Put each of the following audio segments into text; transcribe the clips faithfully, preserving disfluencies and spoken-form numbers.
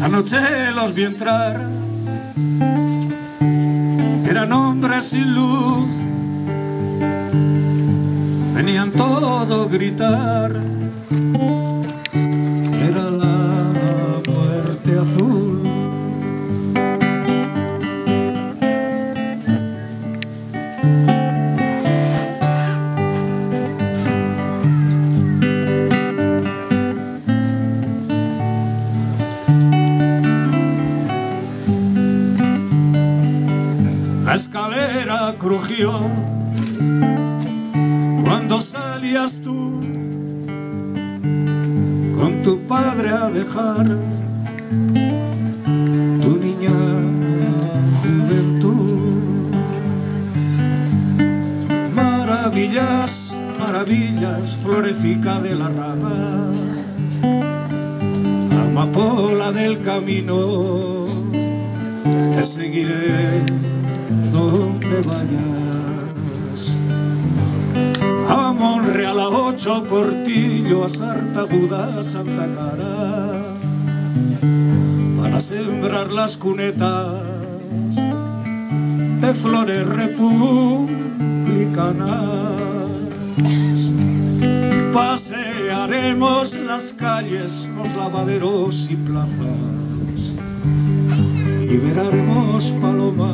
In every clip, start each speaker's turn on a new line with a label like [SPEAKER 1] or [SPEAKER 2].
[SPEAKER 1] Anoche los vi entrar, eran hombres sin luz, venían todos gritar, era la muerte azul. La escalera crujió cuando salías tú con tu padre a dejar tu niña juventud. Maravillas, maravillas, florecica de la rama, amapola del camino, te seguiré donde vayas. A Monreal, a Ocho Portillo, a Sartaguda, Santa Cara, para sembrar las cunetas de flores republicanas. Pasearemos las calles, los lavaderos y plazas, y veremos palomas,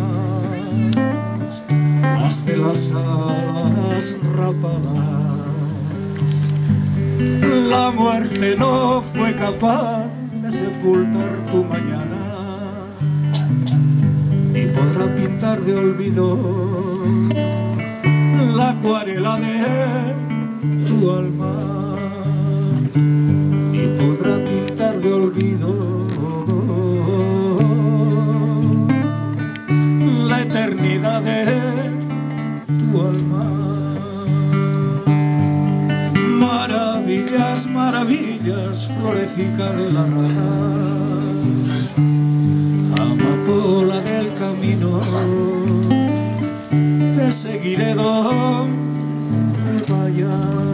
[SPEAKER 1] las de las alas rapadas. La muerte no fue capaz de sepultar tu mañana, ni podrá pintar de olvido la acuarela de tu alma, ni podrá pintar de olvido la eternidad de tu alma. Maravillas, maravillas, florecica de la rama, amapola del camino, te seguiré donde vayas.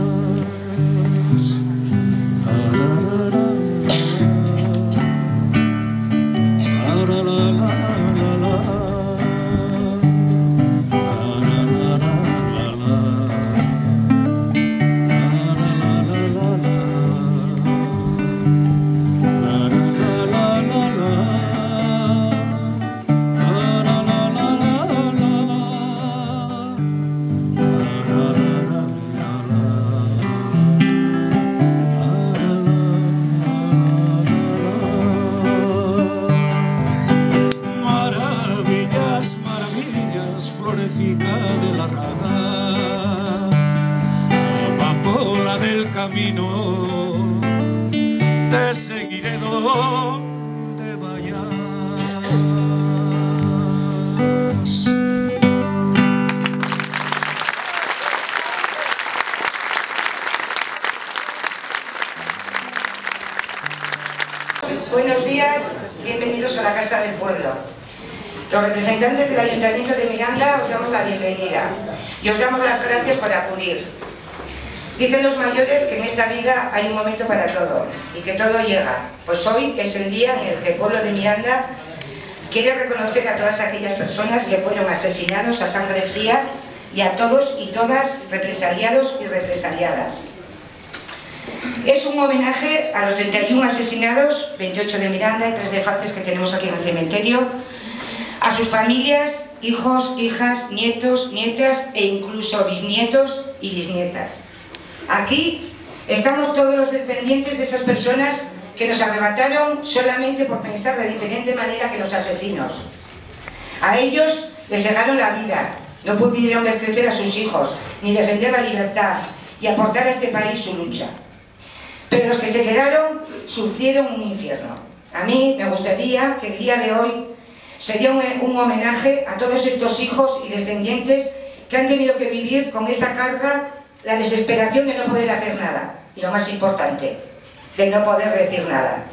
[SPEAKER 1] Florecica de la rama, amapola del camino, te seguiré donde vayas.
[SPEAKER 2] Buenos días, bienvenidos a la Casa del Pueblo. Los representantes del Ayuntamiento de Miranda os damos la bienvenida y os damos las gracias por acudir. Dicen los mayores que en esta vida hay un momento para todo y que todo llega. Pues hoy es el día en el que el pueblo de Miranda quiere reconocer a todas aquellas personas que fueron asesinados a sangre fría y a todos y todas represaliados y represaliadas. Es un homenaje a los treinta y uno asesinados, veintiocho de Miranda y tres de Faltes que tenemos aquí en el cementerio, a sus familias, hijos, hijas, nietos, nietas e incluso bisnietos y bisnietas. Aquí estamos todos los descendientes de esas personas que nos arrebataron solamente por pensar de diferente manera que los asesinos. A ellos les negaron la vida, no pudieron ver crecer a sus hijos, ni defender la libertad y aportar a este país su lucha. Pero los que se quedaron sufrieron un infierno. A mí me gustaría que el día de hoy sería un, un homenaje a todos estos hijos y descendientes que han tenido que vivir con esa carga, la desesperación de no poder hacer nada. Y lo más importante, de no poder decir nada.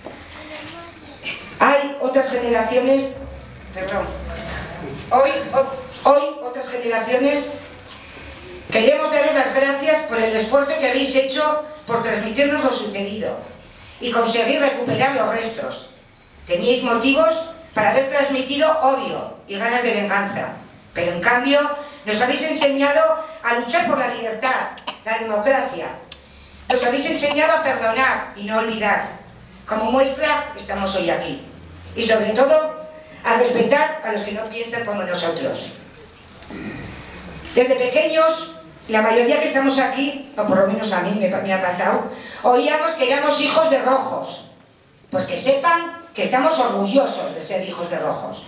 [SPEAKER 2] Hay otras generaciones, perdón, hoy, o, hoy otras generaciones, queremos daros las gracias por el esfuerzo que habéis hecho por transmitirnos lo sucedido y conseguir recuperar los restos. Teníais motivos para haber transmitido odio y ganas de venganza, pero en cambio nos habéis enseñado a luchar por la libertad, la democracia. Nos habéis enseñado a perdonar y no olvidar. Como muestra, estamos hoy aquí. Y sobre todo, a respetar a los que no piensan como nosotros. Desde pequeños, la mayoría que estamos aquí, o por lo menos a mí me, me ha pasado, oíamos que éramos hijos de rojos. Pues que sepan que estamos orgullosos de ser hijos de rojos.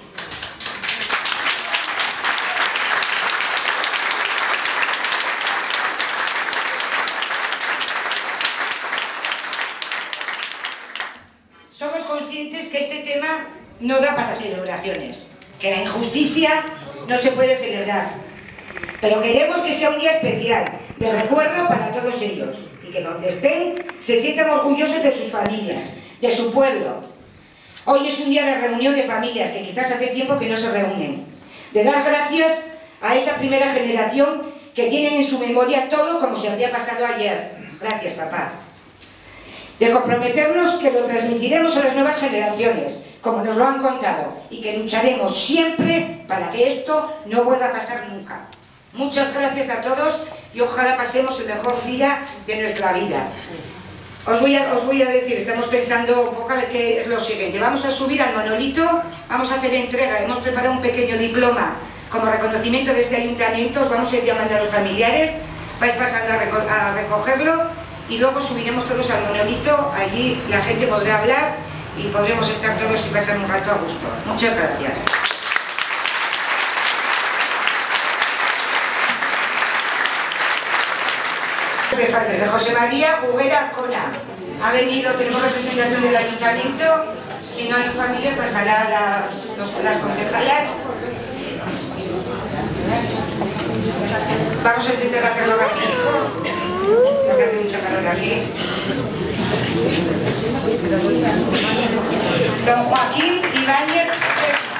[SPEAKER 2] Somos conscientes que este tema no da para celebraciones, que la injusticia no se puede celebrar, pero queremos que sea un día especial, de recuerdo para todos ellos, y que donde estén se sientan orgullosos de sus familias, de su pueblo. Hoy es un día de reunión de familias que quizás hace tiempo que no se reúnen, de dar gracias a esa primera generación que tienen en su memoria todo como si habría pasado ayer. Gracias, papá. De comprometernos que lo transmitiremos a las nuevas generaciones, como nos lo han contado, y que lucharemos siempre para que esto no vuelva a pasar nunca. Muchas gracias a todos y ojalá pasemos el mejor día de nuestra vida. Os voy a, os voy a decir, estamos pensando un poco a ver qué es lo siguiente. Vamos a subir al monolito, vamos a hacer entrega, hemos preparado un pequeño diploma como reconocimiento de este ayuntamiento, os vamos a ir llamando a los familiares, vais pasando a, reco a recogerlo. Y luego subiremos todos al monolito, allí la gente podrá hablar y podremos estar todos y pasar un rato a gusto. Muchas gracias. De José María Huguera Cona. Ha venido, tenemos representación del ayuntamiento, si no hay familia pasará a las, los, las concejalas. Vamos a intentar hacerlo rápido. Porque hace mucha calor aquí. Don Joaquín Ibáñez Sesma.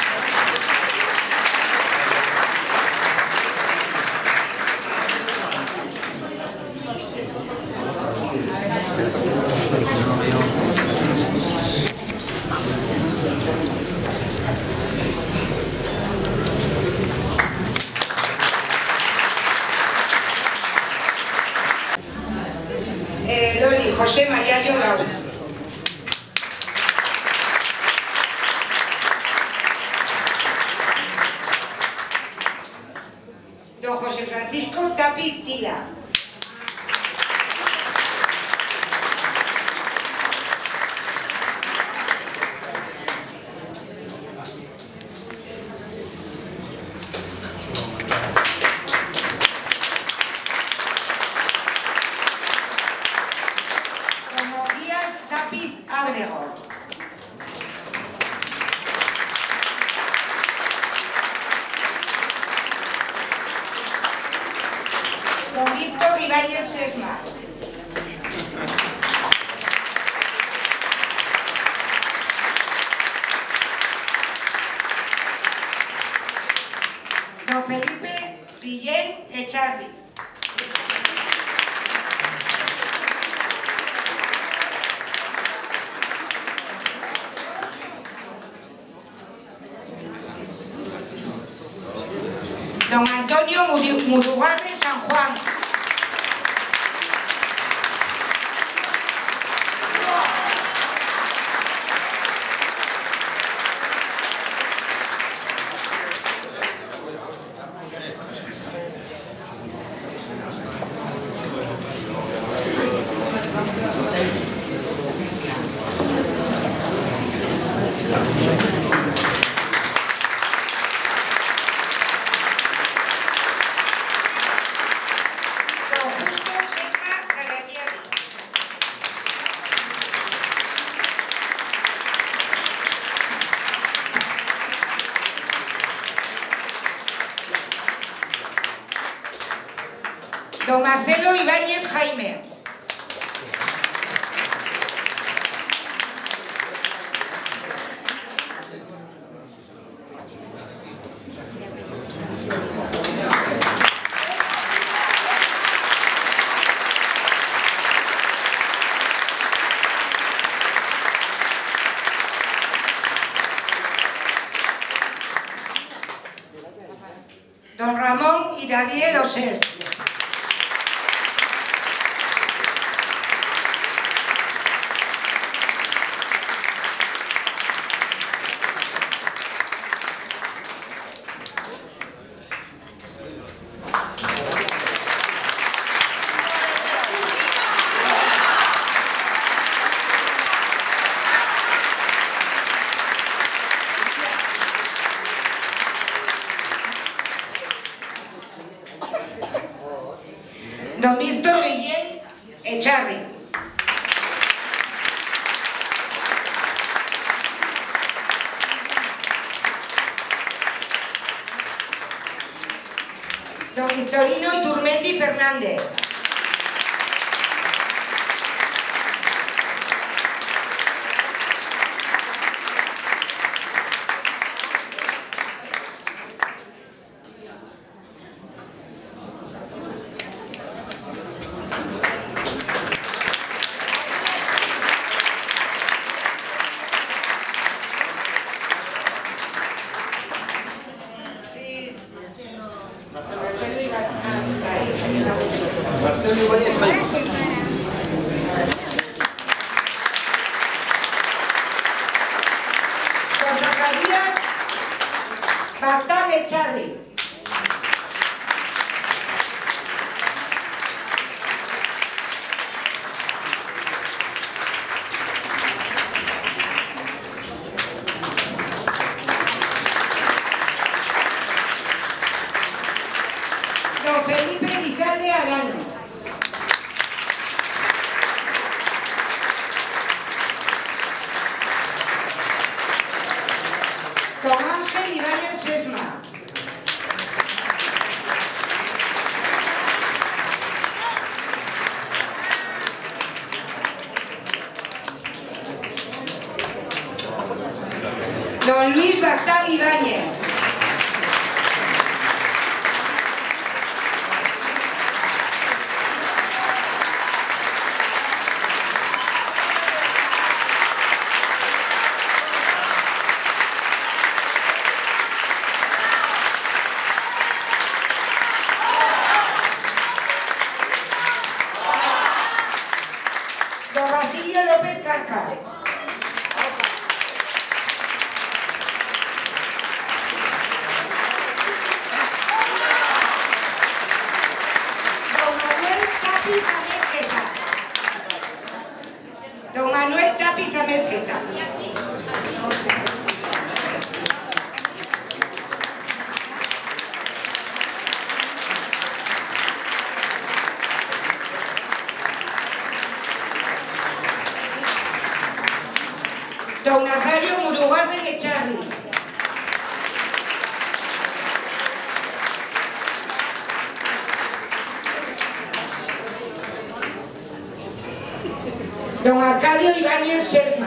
[SPEAKER 2] José María Yolau. Don José Francisco Tapi Tila. Don Víctor Ibáñez Sesma. Don Felipe Guillén Echarri. Don Antonio Murugarde San Juan. Don Marcelo Ibáñez Jaime. Don Ramón y Daniel Osés. Don Víctor Guillén Echarri. Don Victorino Iturmendi Fernández.
[SPEAKER 1] Marcelo Ibáñez.
[SPEAKER 2] Don Zacarías Batán Echarri. Don Felipe Vizcarre Arano. Don Ángel Ibáñez Sesma. Don Luis Bastán Ibáñez. Don Basilio López Carca. Don Manuel Tapiz Amezqueta. Don Manuel Tapiz Amezqueta. Don Nazario Murugarden Echarri. Don Arcadio Ibáñez Sesma.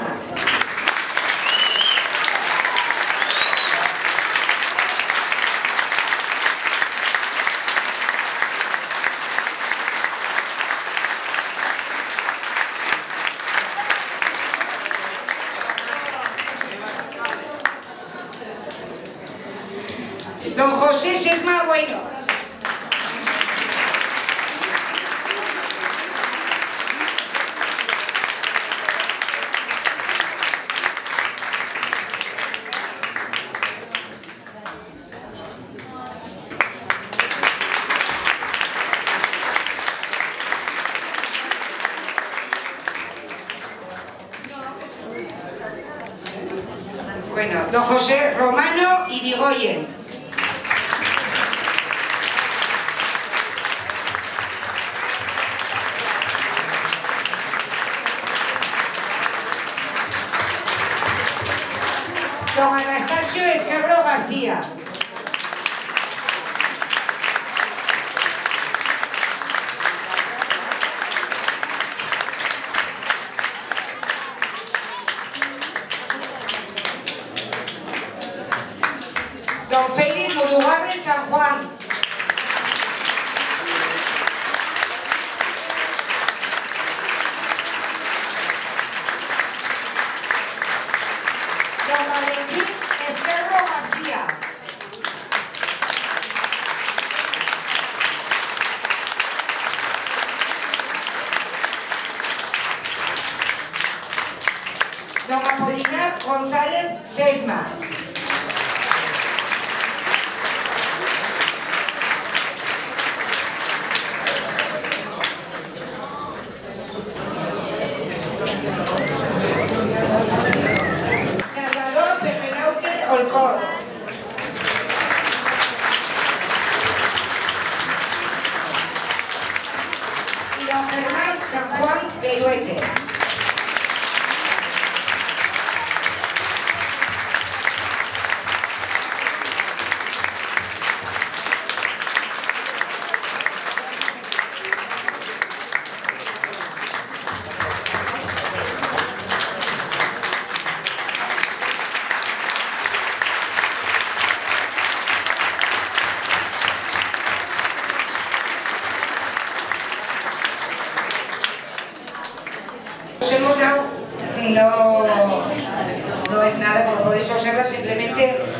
[SPEAKER 2] Don José Sesma Bueno. Bueno, don José Romano Irigoyen. Don Anastasio Esquerro García. Don Félix Murugarden San Juan. Don Valentín Esquerro García.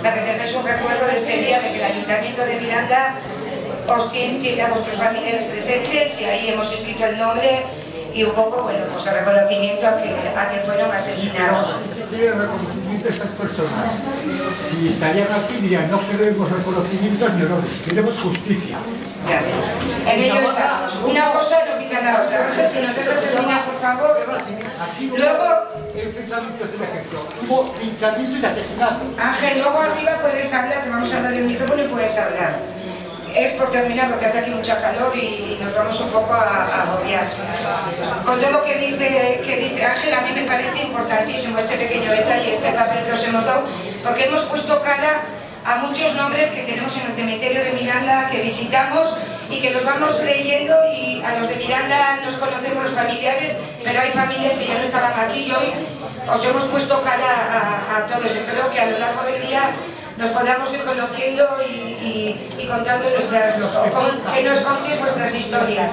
[SPEAKER 2] para que tengáis un recuerdo de este día, de que el Ayuntamiento de Miranda os tiene, tiene a vuestros familiares presentes, y ahí hemos escrito el nombre y un poco, bueno, pues el reconocimiento a que, a que fueron asesinados.
[SPEAKER 3] Sí, pero si quiere reconocimiento a estas personas, si estarían aquí dirían, no queremos reconocimientos ni honores, queremos justicia.
[SPEAKER 2] Ya. En ello estamos. Una cosa no quita la otra. Ángel, si nos dejas terminar, por favor.
[SPEAKER 3] Aquí no
[SPEAKER 2] Luego,
[SPEAKER 3] hubo enfrentamientos del ejército, hubo linchamientos y asesinatos.
[SPEAKER 2] Ángel, luego arriba puedes hablar, te vamos a dar el micrófono y puedes hablar. Es por terminar, porque hace aquí mucha calor y nos vamos un poco a, a agobiar. Con todo lo que dice, que dice Ángel, a mí me parece importantísimo este pequeño detalle, este papel que os hemos dado, porque hemos puesto cara a muchos nombres que tenemos en el cementerio de Miranda, que visitamos y que los vamos leyendo, y a los de Miranda nos conocemos los familiares, pero hay familias que ya no estaban aquí y hoy os hemos puesto cara a, a todos. Espero que a lo largo del día nos podamos ir conociendo y, y, y contando nuestras, que nos contéis vuestras historias.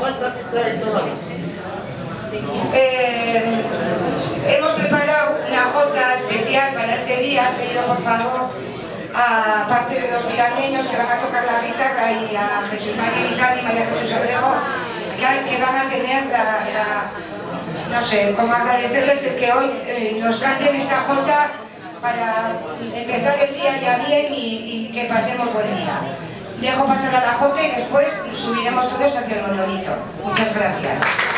[SPEAKER 2] Eh, hemos preparado una jota especial para este día, he pedido por favor a parte de los miraneños que van a tocar la guitarra, y a Jesús María Vicán y María Jesús Abrego, que, que van a tener la, la, no sé, como agradecerles el que hoy eh, nos canten esta jota para empezar el día ya bien y, y que pasemos buen día. Dejo pasar a la jota y después subiremos todos hacia el monolito. Muchas gracias.